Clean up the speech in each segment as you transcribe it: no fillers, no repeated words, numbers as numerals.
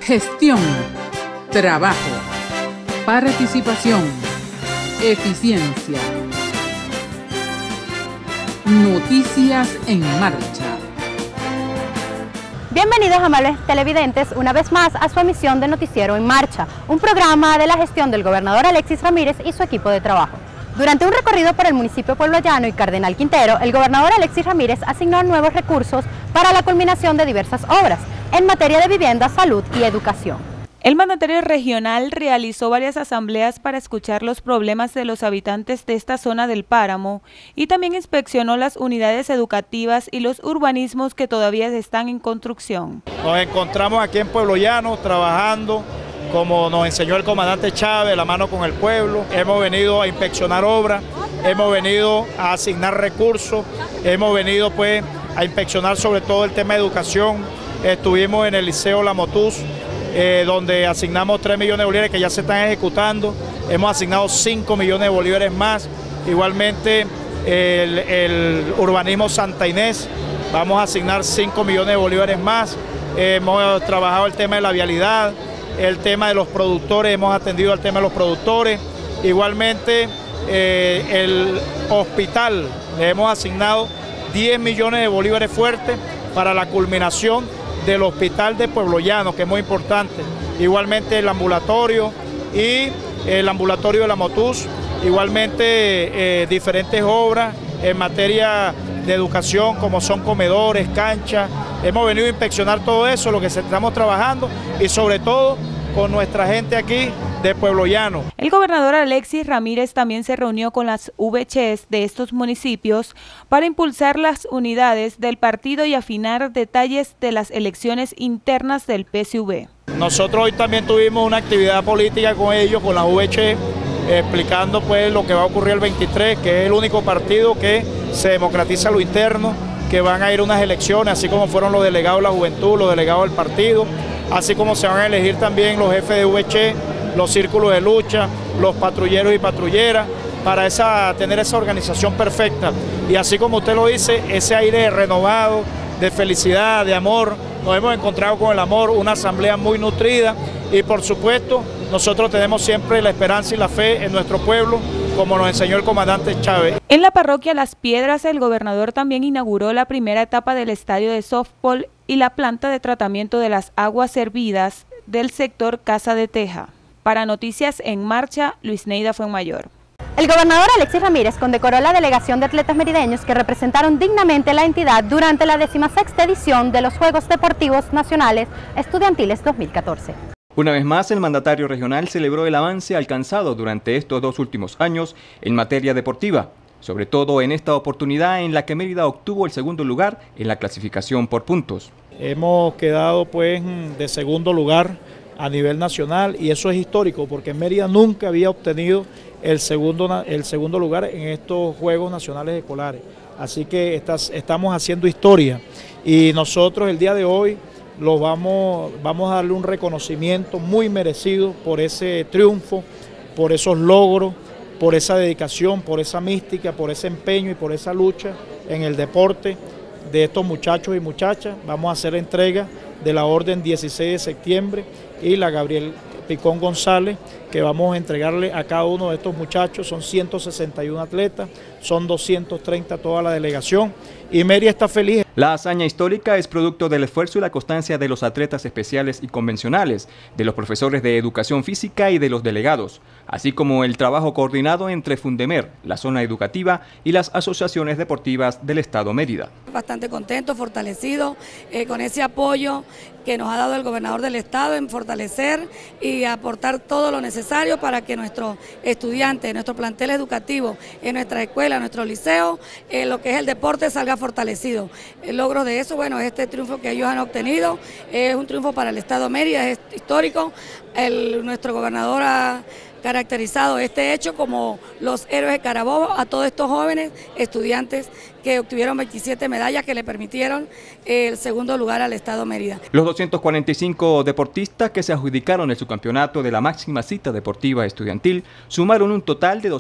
Gestión, trabajo, participación, eficiencia. Noticias en marcha. Bienvenidos, amables televidentes, una vez más a su emisión de Noticiero en Marcha, un programa de la gestión del gobernador Alexis Ramírez y su equipo de trabajo. Durante un recorrido por el municipio Pueblo Llano y Cardenal Quintero, el gobernador Alexis Ramírez asignó nuevos recursos para la culminación de diversas obras en materia de vivienda, salud y educación. El mandatario regional realizó varias asambleas para escuchar los problemas de los habitantes de esta zona del páramo y también inspeccionó las unidades educativas y los urbanismos que todavía están en construcción. Nos encontramos aquí en Pueblo Llano trabajando como nos enseñó el comandante Chávez, la mano con el pueblo. Hemos venido a inspeccionar obras, hemos venido a asignar recursos, hemos venido pues a inspeccionar sobre todo el tema de educación. Estuvimos en el Liceo La Motús, donde asignamos 3 millones de bolívares que ya se están ejecutando. Hemos asignado 5 millones de bolívares más. Igualmente el urbanismo Santa Inés, vamos a asignar 5 millones de bolívares más. Hemos trabajado el tema de la vialidad, el tema de los productores, hemos atendido al tema de los productores. Igualmente el hospital, le hemos asignado 10 millones de bolívares fuertes para la culminación del hospital de Pueblo Llano, que es muy importante. Igualmente el ambulatorio y el ambulatorio de La Motús, igualmente diferentes obras en materia de educación, como son comedores, canchas. Hemos venido a inspeccionar todo eso, lo que estamos trabajando y sobre todo con nuestra gente aquí de Pueblo Llano. El gobernador Alexis Ramírez también se reunió con las VCs de estos municipios para impulsar las unidades del partido y afinar detalles de las elecciones internas del PSV. Nosotros hoy también tuvimos una actividad política con ellos, con la VC, explicando pues lo que va a ocurrir el 23, que es el único partido que se democratiza lo interno, que van a ir unas elecciones, así como fueron los delegados de la juventud, los delegados del partido, así como se van a elegir también los jefes de VC, los círculos de lucha, los patrulleros y patrulleras, para tener esa organización perfecta. Y así como usted lo dice, ese aire renovado, de felicidad, de amor, nos hemos encontrado con el amor, una asamblea muy nutrida y por supuesto nosotros tenemos siempre la esperanza y la fe en nuestro pueblo, como nos enseñó el comandante Chávez. En la parroquia Las Piedras, el gobernador también inauguró la primera etapa del estadio de softball y la planta de tratamiento de las aguas servidas del sector Casa de Teja. Para Noticias en Marcha, Luis Neida Fuenmayor. El gobernador Alexis Ramírez condecoró la delegación de atletas merideños que representaron dignamente la entidad durante la 16ª edición de los Juegos Deportivos Nacionales Estudiantiles 2014. Una vez más, el mandatario regional celebró el avance alcanzado durante estos 2 últimos años en materia deportiva, sobre todo en esta oportunidad en la que Mérida obtuvo el segundo lugar en la clasificación por puntos. Hemos quedado pues de segundo lugar a nivel nacional y eso es histórico porque Mérida nunca había obtenido el segundo lugar en estos Juegos Nacionales Escolares. Así que estamos haciendo historia y nosotros el día de hoy vamos a darle un reconocimiento muy merecido por ese triunfo, por esos logros, por esa dedicación, por esa mística, por ese empeño y por esa lucha en el deporte de estos muchachos y muchachas. Vamos a hacer la entrega de la orden 16 de septiembre y la Gabriel Picón González, que vamos a entregarle a cada uno de estos muchachos. Son 161 atletas, son 230 toda la delegación y Mérida está feliz. La hazaña histórica es producto del esfuerzo y la constancia de los atletas especiales y convencionales, de los profesores de educación física y de los delegados, así como el trabajo coordinado entre Fundemer, la zona educativa y las asociaciones deportivas del Estado Mérida. Bastante contento, fortalecido con ese apoyo que nos ha dado el gobernador del Estado en fortalecer y aportar todo lo necesario para que nuestros estudiantes, nuestro plantel educativo, en nuestra escuela, en nuestro liceo, lo que es el deporte salga fortalecido. El logro de eso, bueno, este triunfo que ellos han obtenido es un triunfo para el Estado Mérida, es histórico. Nuestro gobernador ha caracterizado este hecho como los héroes de Carabobo a todos estos jóvenes estudiantes que obtuvieron 27 medallas que le permitieron el segundo lugar al Estado Mérida. Los 245 deportistas que se adjudicaron el subcampeonato de la máxima cita deportiva estudiantil sumaron un total de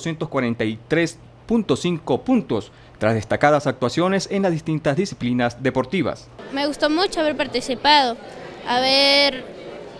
243.5 puntos, tras destacadas actuaciones en las distintas disciplinas deportivas. Me gustó mucho haber participado, haber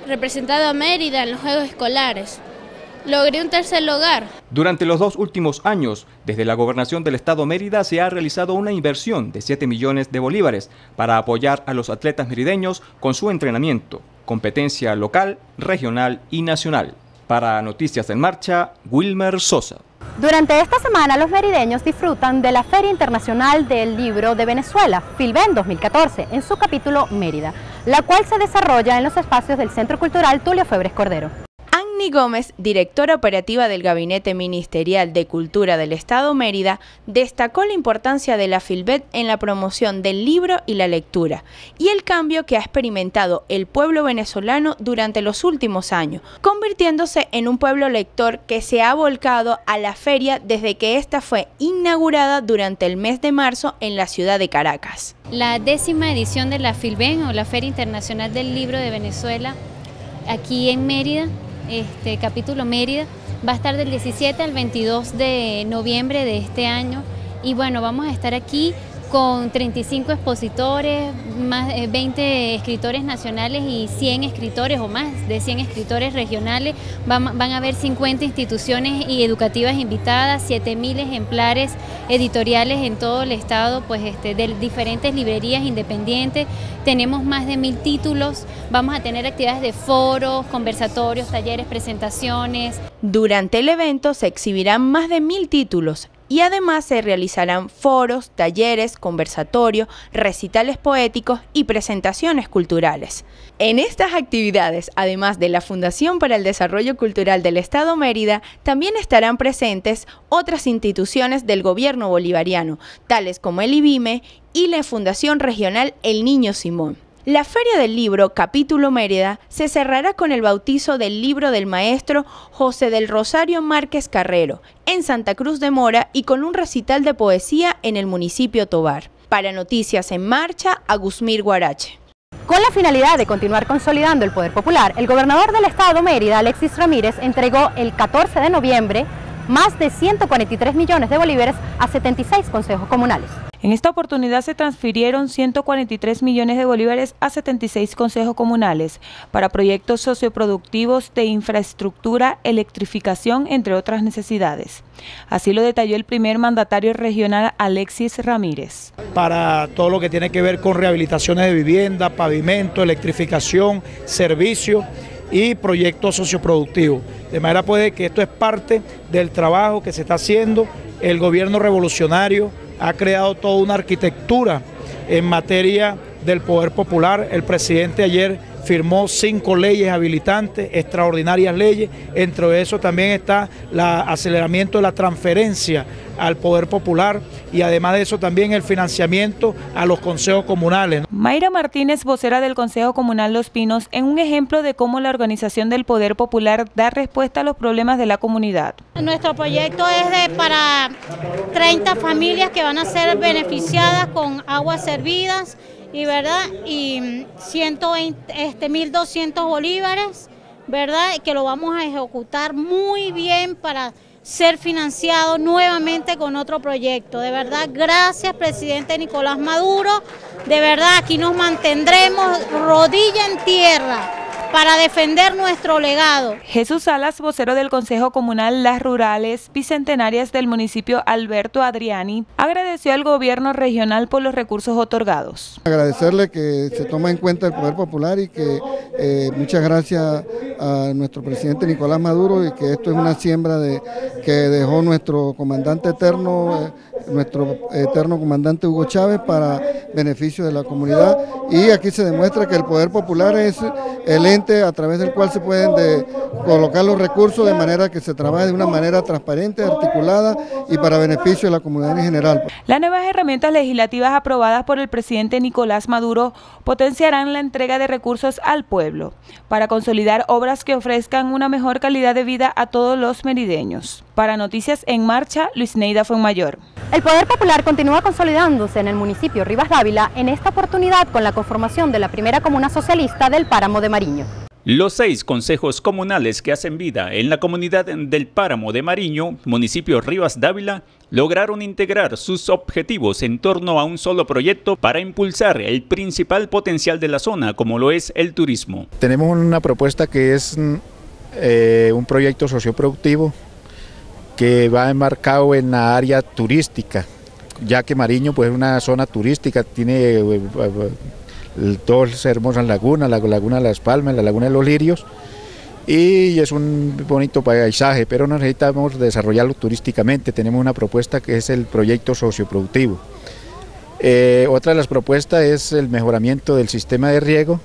representado a Mérida en los Juegos Escolares. Logré un tercer lugar. Durante los 2 últimos años, desde la Gobernación del Estado Mérida se ha realizado una inversión de 7 millones de bolívares para apoyar a los atletas merideños con su entrenamiento, competencia local, regional y nacional. Para Noticias en Marcha, Wilmer Sosa. Durante esta semana los merideños disfrutan de la Feria Internacional del Libro de Venezuela, FILVEN 2014, en su capítulo Mérida, la cual se desarrolla en los espacios del Centro Cultural Tulio Febres Cordero. Anny Gómez, directora operativa del Gabinete Ministerial de Cultura del Estado Mérida, destacó la importancia de la FILVEN en la promoción del libro y la lectura, y el cambio que ha experimentado el pueblo venezolano durante los últimos años, convirtiéndose en un pueblo lector que se ha volcado a la feria desde que esta fue inaugurada durante el mes de marzo en la ciudad de Caracas. La 10ª edición de la FILVEN, o la Feria Internacional del Libro de Venezuela, aquí en Mérida, capítulo Mérida, va a estar del 17 al 22 de noviembre de este año, y bueno, vamos a estar aquí con 35 expositores, más de 20 escritores nacionales y 100 escritores o más de 100 escritores regionales. Van a haber 50 instituciones y educativas invitadas, 7.000 ejemplares editoriales en todo el estado, pues de diferentes librerías independientes. Tenemos más de 1.000 títulos, vamos a tener actividades de foros, conversatorios, talleres, presentaciones. Durante el evento se exhibirán más de 1.000 títulos, y además se realizarán foros, talleres, conversatorios, recitales poéticos y presentaciones culturales. En estas actividades, además de la Fundación para el Desarrollo Cultural del Estado Mérida, también estarán presentes otras instituciones del gobierno bolivariano, tales como el IBIME y la Fundación Regional El Niño Simón. La Feria del Libro, capítulo Mérida, se cerrará con el bautizo del libro del maestro José del Rosario Márquez Carrero, en Santa Cruz de Mora, y con un recital de poesía en el municipio Tovar. Para Noticias en Marcha, Agusmir Guarache. Con la finalidad de continuar consolidando el poder popular, el gobernador del estado Mérida, Alexis Ramírez, entregó el 14 de noviembre más de 143 millones de bolívares a 76 consejos comunales. En esta oportunidad se transfirieron 143 millones de bolívares a 76 consejos comunales para proyectos socioproductivos de infraestructura, electrificación, entre otras necesidades. Así lo detalló el primer mandatario regional, Alexis Ramírez. Para todo lo que tiene que ver con rehabilitaciones de vivienda, pavimento, electrificación, servicios y proyectos socioproductivos. De manera pues que esto es parte del trabajo que se está haciendo. El gobierno revolucionario ha creado toda una arquitectura en materia del poder popular. El presidente ayer firmó 5 leyes habilitantes, extraordinarias leyes, entre eso también está el aceleramiento de la transferencia al poder popular y además de eso también el financiamiento a los consejos comunales. Mayra Martínez, vocera del Consejo Comunal Los Pinos, en un ejemplo de cómo la organización del poder popular da respuesta a los problemas de la comunidad. Nuestro proyecto es para 30 familias que van a ser beneficiadas con aguas servidas y 1.200 bolívares, ¿verdad? Que lo vamos a ejecutar muy bien para ser financiado nuevamente con otro proyecto. De verdad, gracias, presidente Nicolás Maduro. De verdad, aquí nos mantendremos rodilla en tierra para defender nuestro legado. Jesús Salas, vocero del Consejo Comunal Las Rurales Bicentenarias del municipio Alberto Adriani, agradeció al gobierno regional por los recursos otorgados. Agradecerle que se toma en cuenta el poder popular y que muchas gracias a nuestro presidente Nicolás Maduro, y que esto es una siembra que dejó nuestro comandante eterno, nuestro eterno comandante Hugo Chávez, para beneficio de la comunidad. Y aquí se demuestra que el poder popular es el ente a través del cual se pueden colocar los recursos de manera que se trabaje de una manera transparente, articulada y para beneficio de la comunidad en general. Las nuevas herramientas legislativas aprobadas por el presidente Nicolás Maduro potenciarán la entrega de recursos al pueblo para consolidar obras que ofrezcan una mejor calidad de vida a todos los merideños. Para Noticias en Marcha, Luis Neida Fuenmayor. El poder popular continúa consolidándose en el municipio Rivas Dávila, en esta oportunidad con la conformación de la primera comuna socialista del Páramo de Mariño. Los 6 consejos comunales que hacen vida en la comunidad del Páramo de Mariño, municipio Rivas Dávila, lograron integrar sus objetivos en torno a un solo proyecto para impulsar el principal potencial de la zona, como lo es el turismo. Tenemos una propuesta que es un proyecto socioproductivo que va enmarcado en la área turística, ya que Mariño pues, es una zona turística, tiene dos hermosas lagunas, la laguna de las Palmas, la laguna de los Lirios, y es un bonito paisaje, pero necesitamos desarrollarlo turísticamente. Tenemos una propuesta que es el proyecto socioproductivo. Otra de las propuestas es el mejoramiento del sistema de riego,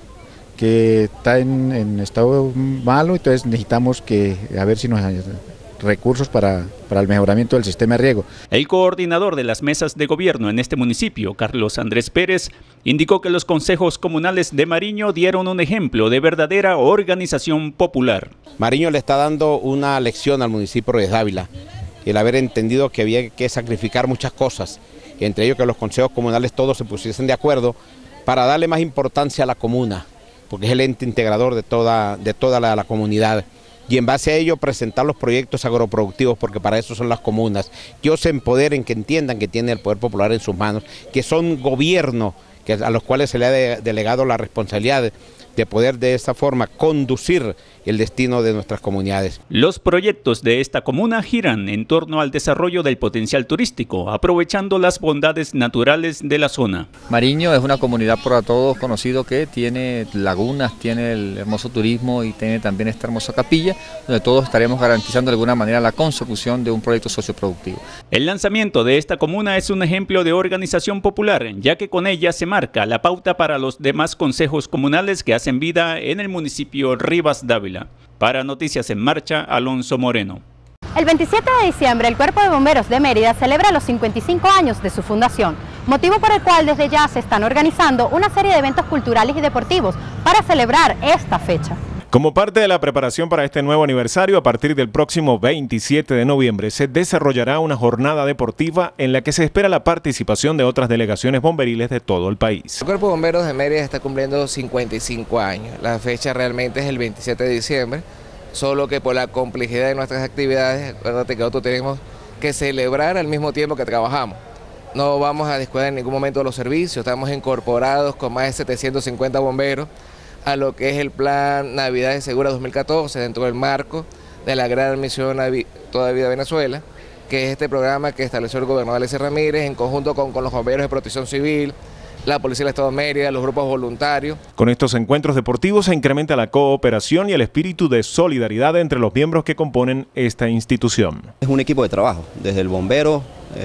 que está en estado malo, entonces necesitamos a ver si nos recursos para el mejoramiento del sistema de riego. El coordinador de las mesas de gobierno en este municipio, Carlos Andrés Pérez, indicó que los consejos comunales de Mariño dieron un ejemplo de verdadera organización popular. Mariño le está dando una lección al municipio de Dávila, el haber entendido que había que sacrificar muchas cosas, entre ellos que los consejos comunales todos se pusiesen de acuerdo para darle más importancia a la comuna, porque es el ente integrador de toda la comunidad. Y en base a ello presentar los proyectos agroproductivos, porque para eso son las comunas, que ellos se empoderen, que entiendan que tienen el poder popular en sus manos, que son gobierno a los cuales se le ha delegado la responsabilidad de poder de esta forma conducir el destino de nuestras comunidades. Los proyectos de esta comuna giran en torno al desarrollo del potencial turístico, aprovechando las bondades naturales de la zona. Mariño es una comunidad por todos conocido que tiene lagunas, tiene el hermoso turismo y tiene también esta hermosa capilla, donde todos estaremos garantizando de alguna manera la consecución de un proyecto socioproductivo. El lanzamiento de esta comuna es un ejemplo de organización popular, ya que con ella se marca la pauta para los demás consejos comunales que hacen vida en el municipio Rivas Dávila. Para Noticias en Marcha, Alonso Moreno. El 27 de diciembre, el Cuerpo de Bomberos de Mérida celebra los 55 años de su fundación, motivo por el cual desde ya se están organizando una serie de eventos culturales y deportivos para celebrar esta fecha. Como parte de la preparación para este nuevo aniversario, a partir del próximo 27 de noviembre se desarrollará una jornada deportiva en la que se espera la participación de otras delegaciones bomberiles de todo el país. El Cuerpo de Bomberos de Mérida está cumpliendo 55 años. La fecha realmente es el 27 de diciembre, solo que por la complejidad de nuestras actividades, acuérdate que nosotros tenemos que celebrar al mismo tiempo que trabajamos. No vamos a descuidar en ningún momento los servicios, estamos incorporados con más de 750 bomberos a lo que es el Plan Navidad Segura 2014 dentro del marco de la Gran Misión Toda Vida Venezuela, que es este programa que estableció el gobernador Alexis Ramírez en conjunto con los bomberos de protección civil, la Policía del Estado de Mérida, los grupos voluntarios. Con estos encuentros deportivos se incrementa la cooperación y el espíritu de solidaridad entre los miembros que componen esta institución. Es un equipo de trabajo, desde el bombero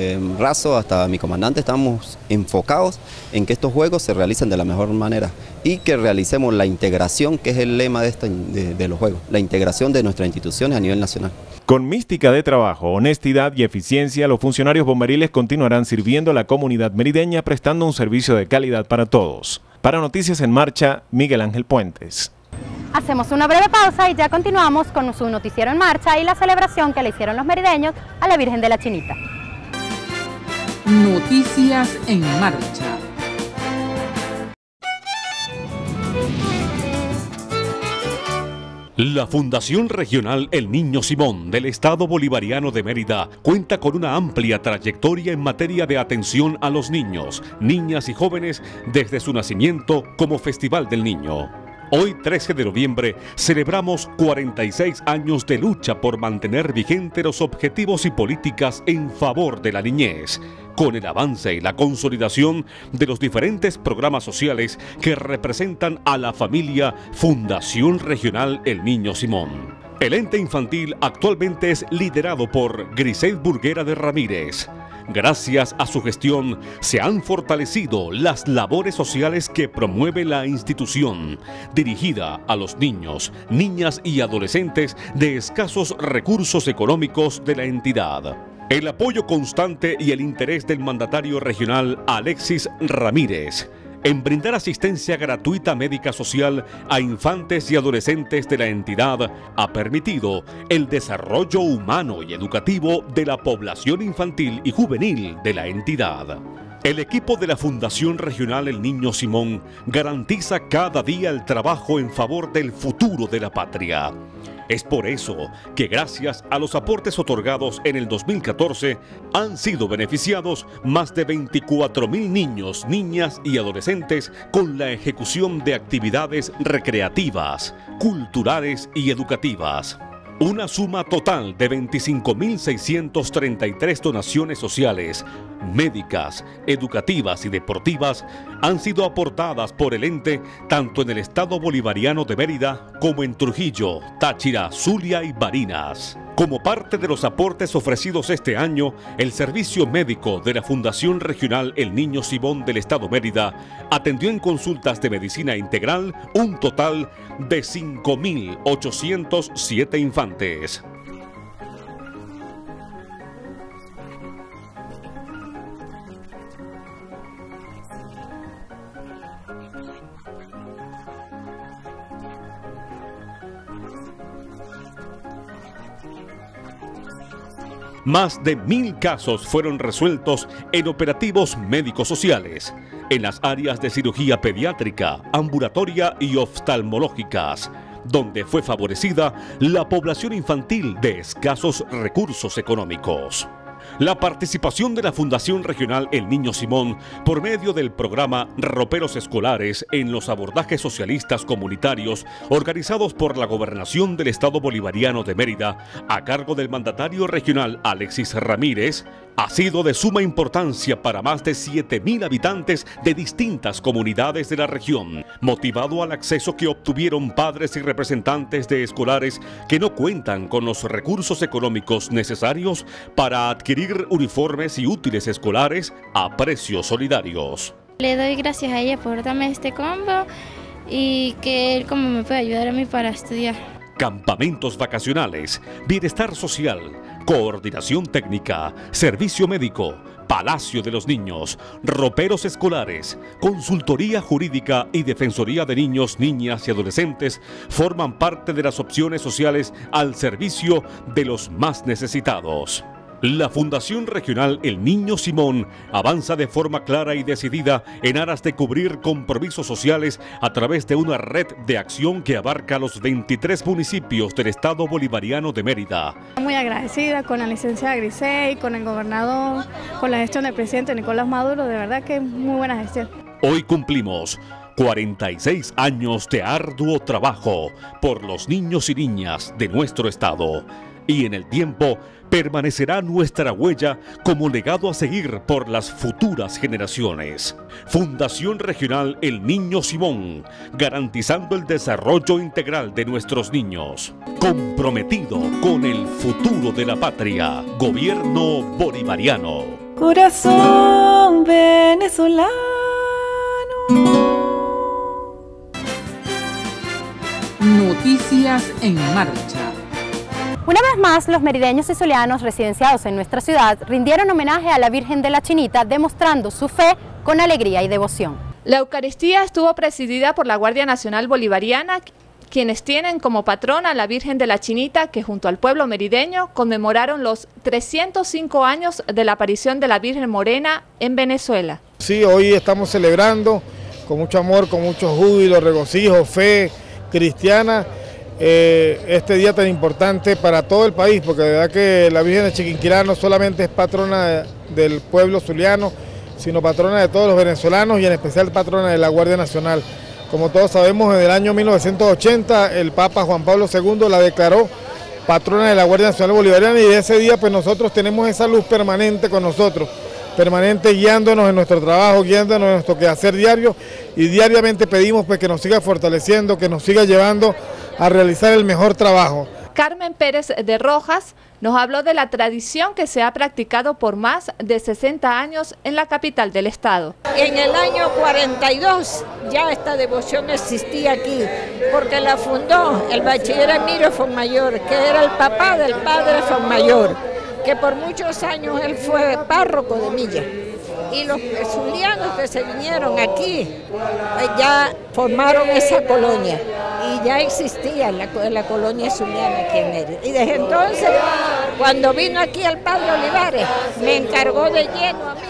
raso hasta mi comandante estamos enfocados en que estos juegos se realicen de la mejor manera y que realicemos la integración, que es el lema de los juegos, la integración de nuestras instituciones a nivel nacional. Con mística de trabajo, honestidad y eficiencia, los funcionarios bomberiles continuarán sirviendo a la comunidad merideña prestando un servicio de calidad para todos. Para Noticias en Marcha, Miguel Ángel Puentes. Hacemos una breve pausa y ya continuamos con su noticiero en marcha y la celebración que le hicieron los merideños a la Virgen de la Chinita. Noticias en Marcha. La Fundación Regional El Niño Simón del Estado Bolivariano de Mérida cuenta con una amplia trayectoria en materia de atención a los niños, niñas y jóvenes desde su nacimiento como Festival del Niño. Hoy, 13 de noviembre, celebramos 46 años de lucha por mantener vigentes los objetivos y políticas en favor de la niñez, con el avance y la consolidación de los diferentes programas sociales que representan a la familia Fundación Regional El Niño Simón. El ente infantil actualmente es liderado por Grisel Burguera de Ramírez. Gracias a su gestión se han fortalecido las labores sociales que promueve la institución, dirigida a los niños, niñas y adolescentes de escasos recursos económicos de la entidad. El apoyo constante y el interés del mandatario regional Alexis Ramírez en brindar asistencia gratuita médica social a infantes y adolescentes de la entidad ha permitido el desarrollo humano y educativo de la población infantil y juvenil de la entidad. El equipo de la Fundación Regional El Niño Simón garantiza cada día el trabajo en favor del futuro de la patria. Es por eso que gracias a los aportes otorgados en el 2014 han sido beneficiados más de 24.000 niños, niñas y adolescentes con la ejecución de actividades recreativas, culturales y educativas. Una suma total de 25.633 donaciones sociales, médicas, educativas y deportivas han sido aportadas por el ente tanto en el estado bolivariano de Mérida como en Trujillo, Táchira, Zulia y Barinas. Como parte de los aportes ofrecidos este año, el servicio médico de la Fundación Regional El Niño Simón del estado Mérida atendió en consultas de medicina integral un total de 5.807 infantes. Más de 1.000 casos fueron resueltos en operativos médicos sociales, en las áreas de cirugía pediátrica, ambulatoria y oftalmológicas, donde fue favorecida la población infantil de escasos recursos económicos. La participación de la Fundación Regional El Niño Simón por medio del programa Roperos Escolares en los abordajes socialistas comunitarios organizados por la Gobernación del Estado Bolivariano de Mérida a cargo del mandatario regional Alexis Ramírez ha sido de suma importancia para más de 7.000 habitantes de distintas comunidades de la región, motivado al acceso que obtuvieron padres y representantes de escolares que no cuentan con los recursos económicos necesarios para adquirir uniformes y útiles escolares a precios solidarios. Le doy gracias a ella por darme este combo y que él como me puede ayudar a mí para estudiar. Campamentos vacacionales, bienestar social, coordinación técnica, servicio médico, Palacio de los Niños, roperos escolares, consultoría jurídica y defensoría de niños, niñas y adolescentes forman parte de las opciones sociales al servicio de los más necesitados. La Fundación Regional El Niño Simón avanza de forma clara y decidida en aras de cubrir compromisos sociales a través de una red de acción que abarca los 23 municipios del estado bolivariano de Mérida. Muy agradecida con la licenciada Grisey, con el gobernador, con la gestión del presidente Nicolás Maduro, de verdad que es muy buena gestión. Hoy cumplimos 46 años de arduo trabajo por los niños y niñas de nuestro estado. Y en el tiempo permanecerá nuestra huella como legado a seguir por las futuras generaciones. Fundación Regional El Niño Simón, garantizando el desarrollo integral de nuestros niños. Comprometido con el futuro de la patria. Gobierno bolivariano. Corazón venezolano. Noticias en marcha. Una vez más, los merideños y zulianos residenciados en nuestra ciudad rindieron homenaje a la Virgen de la Chinita, demostrando su fe con alegría y devoción. La Eucaristía estuvo presidida por la Guardia Nacional Bolivariana, quienes tienen como patrona a la Virgen de la Chinita, que junto al pueblo merideño conmemoraron los 305 años de la aparición de la Virgen Morena en Venezuela. Sí, hoy estamos celebrando con mucho amor, con mucho júbilo, regocijo, fe cristiana, este día tan importante para todo el país, porque de verdad que la Virgen de Chiquinquirá no solamente es patrona del pueblo zuliano, sino patrona de todos los venezolanos y en especial patrona de la Guardia Nacional. Como todos sabemos, en el año 1980 el Papa Juan Pablo II la declaró patrona de la Guardia Nacional Bolivariana y de ese día pues nosotros tenemos esa luz permanente con nosotros, permanente guiándonos en nuestro trabajo, guiándonos en nuestro quehacer diario y diariamente pedimos pues que nos siga fortaleciendo, que nos siga llevando a realizar el mejor trabajo. Carmen Pérez de Rojas nos habló de la tradición que se ha practicado por más de 60 años en la capital del estado. En el año 42 ya esta devoción existía aquí, porque la fundó el bachiller Emilio Fonmayor, que era el papá del padre Fonmayor, que por muchos años él fue párroco de Milla. Y los zulianos que se vinieron aquí ya formaron esa colonia y ya existía la colonia zuliana aquí en Mérida. Y desde entonces, cuando vino aquí el padre Olivares, me encargó de lleno a mí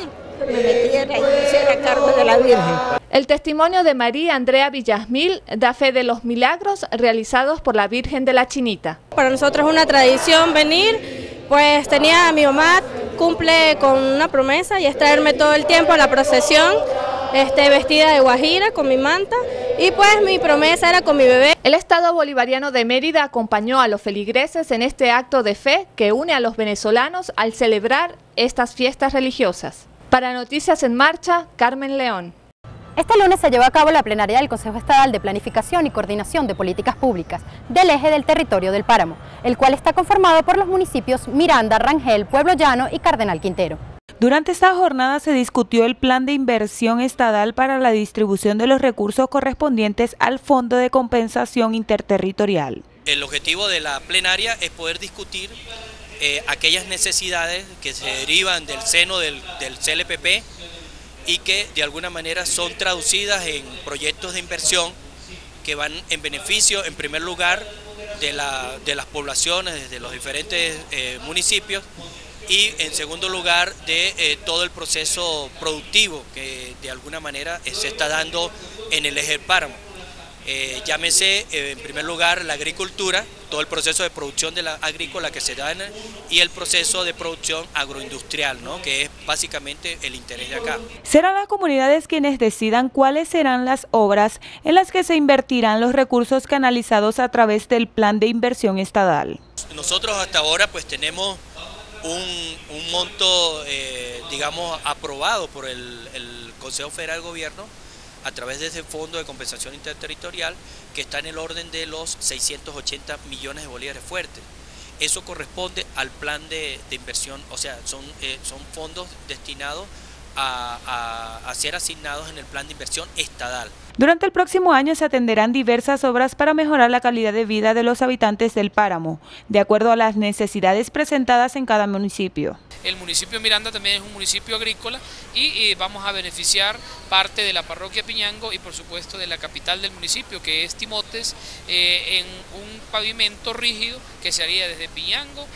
me metiera y me hiciera cargo de la Virgen. El testimonio de María Andrea Villasmil da fe de los milagros realizados por la Virgen de la Chinita. Para nosotros es una tradición venir, pues tenía a mi mamá, cumple con una promesa y es traerme todo el tiempo a la procesión, vestida de guajira con mi manta, y pues mi promesa era con mi bebé. El Estado Bolivariano de Mérida acompañó a los feligreses en este acto de fe que une a los venezolanos al celebrar estas fiestas religiosas. Para Noticias en Marcha, Carmen León. Este lunes se llevó a cabo la plenaria del Consejo Estatal de Planificación y Coordinación de Políticas Públicas del Eje del Territorio del Páramo, el cual está conformado por los municipios Miranda, Rangel, Pueblo Llano y Cardenal Quintero. Durante esta jornada se discutió el plan de inversión estatal para la distribución de los recursos correspondientes al Fondo de Compensación Interterritorial. El objetivo de la plenaria es poder discutir aquellas necesidades que se derivan del seno del CLPP y que de alguna manera son traducidas en proyectos de inversión que van en beneficio, en primer lugar, de las poblaciones, de los diferentes municipios, y en segundo lugar de todo el proceso productivo que de alguna manera se está dando en el eje del páramo. Llámese en primer lugar la agricultura, todo el proceso de producción de la agrícola que se da y el proceso de producción agroindustrial, ¿no? Que es básicamente el interés de acá. Serán las comunidades quienes decidan cuáles serán las obras en las que se invertirán los recursos canalizados a través del plan de inversión estatal. Nosotros hasta ahora pues tenemos un monto, digamos, aprobado por el Consejo Federal de Gobierno a través de ese Fondo de Compensación Interterritorial que está en el orden de los 680 millones de bolívares fuertes. Eso corresponde al plan de inversión, o sea, son fondos destinados a ser asignados en el plan de inversión estatal. Durante el próximo año se atenderán diversas obras para mejorar la calidad de vida de los habitantes del páramo, de acuerdo a las necesidades presentadas en cada municipio. El municipio Miranda también es un municipio agrícola y vamos a beneficiar parte de la parroquia Piñango y por supuesto de la capital del municipio, que es Timotes, en un pavimento rígido que se haría desde Piñango,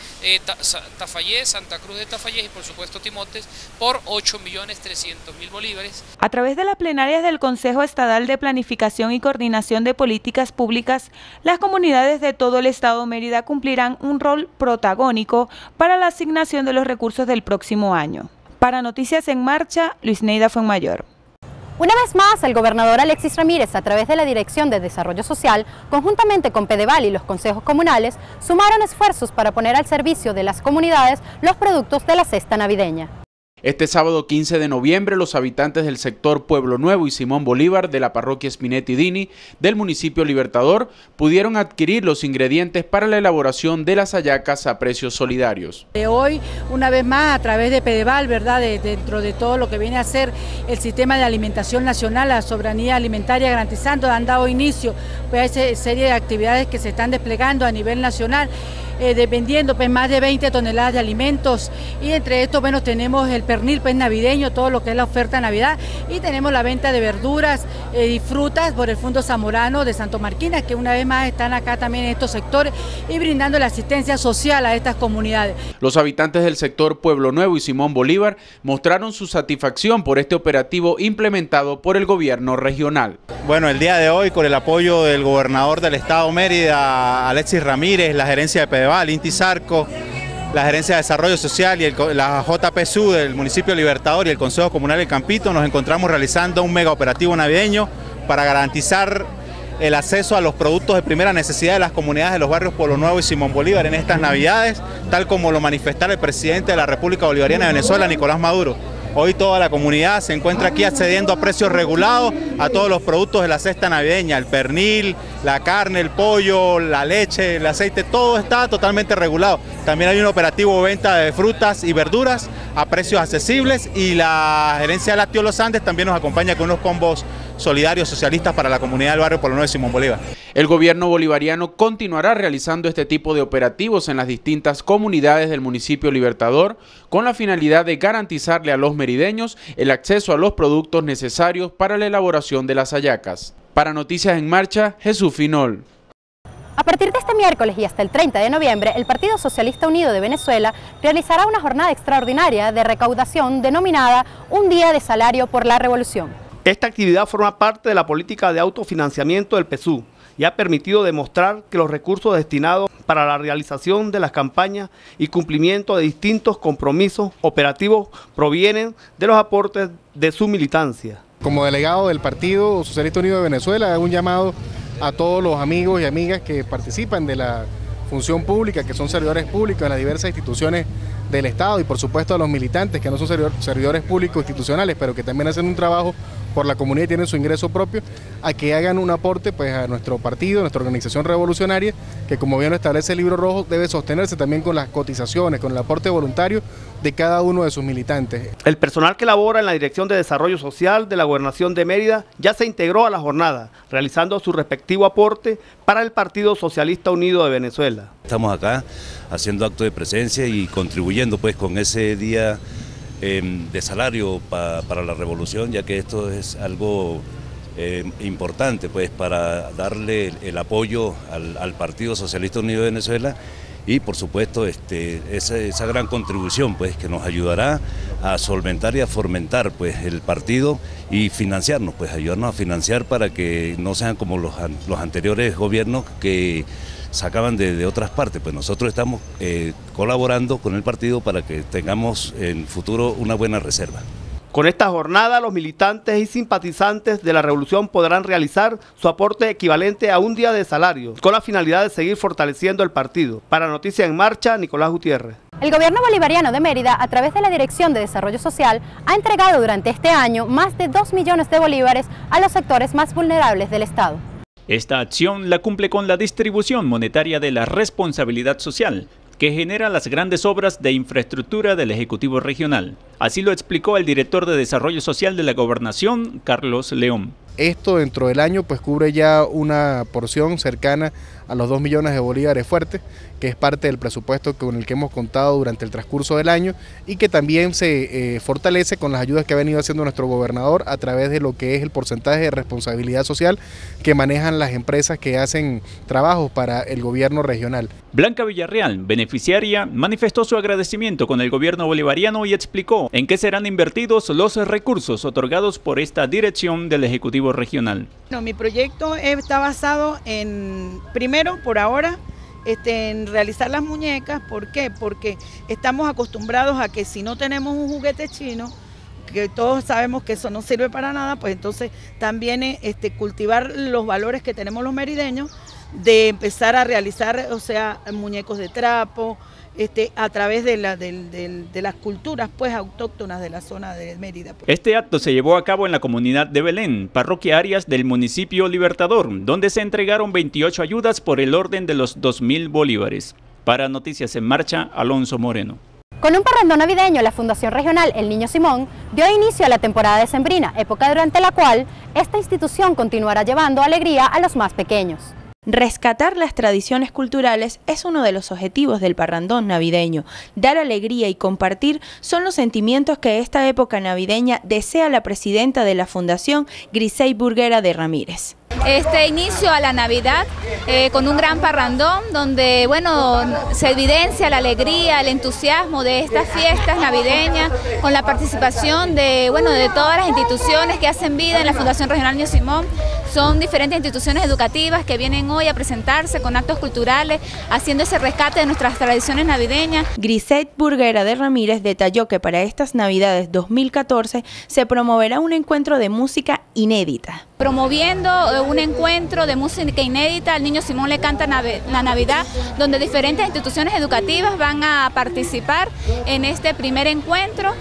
Tafallé, Santa Cruz de Tafallé y por supuesto Timotes por 8.300.000 bolívares. A través de las plenarias del Consejo Estatal de Planificación y Coordinación de Políticas Públicas, las comunidades de todo el estado Mérida cumplirán un rol protagónico para la asignación de los recursos del próximo año. Para Noticias en Marcha, Luisneida Fuenmayor. Una vez más, el gobernador Alexis Ramírez, a través de la Dirección de Desarrollo Social, conjuntamente con Pedeval y los consejos comunales, sumaron esfuerzos para poner al servicio de las comunidades los productos de la cesta navideña. Este sábado 15 de noviembre, los habitantes del sector Pueblo Nuevo y Simón Bolívar de la parroquia Spinetti Dini del municipio Libertador pudieron adquirir los ingredientes para la elaboración de las hallacas a precios solidarios. Hoy, una vez más, a través de Pedeval, ¿verdad? Dentro de todo lo que viene a ser el sistema de alimentación nacional, la soberanía alimentaria garantizando, han dado inicio pues, a esa serie de actividades que se están desplegando a nivel nacional. Vendiendo pues, más de 20 toneladas de alimentos y entre estos bueno, tenemos el pernil pues, navideño, todo lo que es la oferta de Navidad y tenemos la venta de verduras y frutas por el Fondo Zamorano de Santo Marquina que una vez más están acá también en estos sectores y brindando la asistencia social a estas comunidades. Los habitantes del sector Pueblo Nuevo y Simón Bolívar mostraron su satisfacción por este operativo implementado por el gobierno regional. Bueno, el día de hoy con el apoyo del gobernador del estado Mérida, Alexis Ramírez, la gerencia de Pedeval, Inti Zarco, la Gerencia de Desarrollo Social y la JPSU del municipio Libertador y el Consejo Comunal del Campito, nos encontramos realizando un mega operativo navideño para garantizar el acceso a los productos de primera necesidad de las comunidades de los barrios Pueblo Nuevo y Simón Bolívar en estas Navidades, tal como lo manifestara el presidente de la República Bolivariana de Venezuela, Nicolás Maduro. Hoy toda la comunidad se encuentra aquí accediendo a precios regulados a todos los productos de la cesta navideña, el pernil, la carne, el pollo, la leche, el aceite, todo está totalmente regulado. También hay un operativo de venta de frutas y verduras a precios accesibles y la gerencia de Lácteos Los Andes también nos acompaña con unos combos solidarios socialistas para la comunidad del barrio Pueblo Nuevo de Simón Bolívar. El gobierno bolivariano continuará realizando este tipo de operativos en las distintas comunidades del municipio Libertador con la finalidad de garantizarle a los merideños el acceso a los productos necesarios para la elaboración de las hallacas. Para Noticias en Marcha, Jesús Finol. A partir de este miércoles y hasta el 30 de noviembre, el Partido Socialista Unido de Venezuela realizará una jornada extraordinaria de recaudación denominada Un Día de Salario por la Revolución. Esta actividad forma parte de la política de autofinanciamiento del PSUV y ha permitido demostrar que los recursos destinados para la realización de las campañas y cumplimiento de distintos compromisos operativos provienen de los aportes de su militancia. Como delegado del Partido Socialista Unido de Venezuela, hago un llamado a todos los amigos y amigas que participan de la función pública, que son servidores públicos en las diversas instituciones del Estado, y por supuesto a los militantes que no son servidores públicos institucionales, pero que también hacen un trabajo por la comunidad y tienen su ingreso propio, a que hagan un aporte pues a nuestro partido, a nuestra organización revolucionaria, que como bien lo establece el Libro Rojo, debe sostenerse también con las cotizaciones, con el aporte voluntario de cada uno de sus militantes. El personal que labora en la Dirección de Desarrollo Social de la Gobernación de Mérida ya se integró a la jornada, realizando su respectivo aporte para el Partido Socialista Unido de Venezuela. Estamos acá haciendo acto de presencia y contribuyendo pues con ese día de salario para la revolución, ya que esto es algo importante pues para darle el apoyo al Partido Socialista Unido de Venezuela y por supuesto esa gran contribución pues que nos ayudará a solventar y a fomentar pues el partido y financiarnos, pues ayudarnos a financiar para que no sean como los anteriores gobiernos que sacaban de otras partes. Pues nosotros estamos colaborando con el partido para que tengamos en futuro una buena reserva. Con esta jornada, los militantes y simpatizantes de la revolución podrán realizar su aporte equivalente a un día de salario, con la finalidad de seguir fortaleciendo el partido. Para Noticias en Marcha, Nicolás Gutiérrez. El gobierno bolivariano de Mérida, a través de la Dirección de Desarrollo Social, ha entregado durante este año más de 2 millones de bolívares a los sectores más vulnerables del Estado. Esta acción la cumple con la distribución monetaria de la responsabilidad social, que genera las grandes obras de infraestructura del Ejecutivo Regional. Así lo explicó el director de Desarrollo Social de la Gobernación, Carlos León. Esto dentro del año pues cubre ya una porción cercana a los 2 millones de bolívares fuertes, que es parte del presupuesto con el que hemos contado durante el transcurso del año y que también se fortalece con las ayudas que ha venido haciendo nuestro gobernador a través de lo que es el porcentaje de responsabilidad social que manejan las empresas que hacen trabajos para el gobierno regional. Blanca Villarreal, beneficiaria, manifestó su agradecimiento con el gobierno bolivariano y explicó en qué serán invertidos los recursos otorgados por esta dirección del Ejecutivo Regional. Mi proyecto está basado en, primero, por ahora, en realizar las muñecas. ¿Por qué? Porque estamos acostumbrados a que si no tenemos un juguete chino, que todos sabemos que eso no sirve para nada, pues entonces también cultivar los valores que tenemos los merideños, de empezar a realizar, o sea, muñecos de trapo, a través de las culturas pues autóctonas de la zona de Mérida. Este acto se llevó a cabo en la comunidad de Belén, parroquia Arias del municipio Libertador, donde se entregaron 28 ayudas por el orden de los 2.000 bolívares. Para Noticias en Marcha, Alonso Moreno. Con un parrandón navideño, la Fundación Regional El Niño Simón dio inicio a la temporada decembrina, época durante la cual esta institución continuará llevando alegría a los más pequeños. Rescatar las tradiciones culturales es uno de los objetivos del parrandón navideño. Dar alegría y compartir son los sentimientos que esta época navideña desea la presidenta de la Fundación, Grisey Burguera de Ramírez. Este inicio a la Navidad con un gran parrandón donde se evidencia la alegría, el entusiasmo de estas fiestas navideñas con la participación de todas las instituciones que hacen vida en la Fundación Regional Niño Simón. Son diferentes instituciones educativas que vienen hoy a presentarse con actos culturales, haciendo ese rescate de nuestras tradiciones navideñas. Grisey Burguera de Ramírez detalló que para estas Navidades 2014 se promoverá un encuentro de música inédita. Promoviendo un encuentro de música inédita, al Niño Simón le canta la Navidad, donde diferentes instituciones educativas van a participar en este primer encuentro,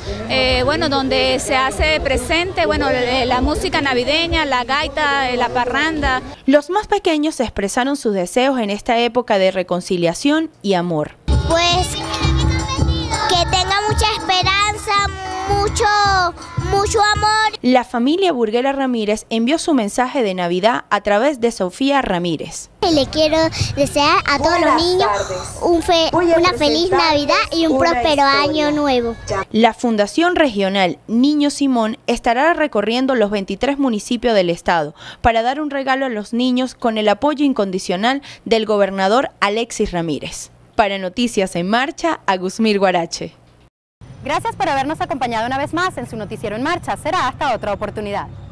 donde se hace presente la música navideña, la gaita, la parranda. Los más pequeños expresaron sus deseos en esta época de reconciliación y amor. Pues que tenga mucha esperanza, mucho amor. La familia Burguera Ramírez envió su mensaje de Navidad a través de Sofía Ramírez. Le quiero desear a todos los niños una feliz Navidad y un próspero año nuevo. La Fundación Regional Niño Simón estará recorriendo los 23 municipios del estado para dar un regalo a los niños con el apoyo incondicional del gobernador Alexis Ramírez. Para Noticias en Marcha, Agusmir Guarache. Gracias por habernos acompañado una vez más en su Noticiero en Marcha. Será hasta otra oportunidad.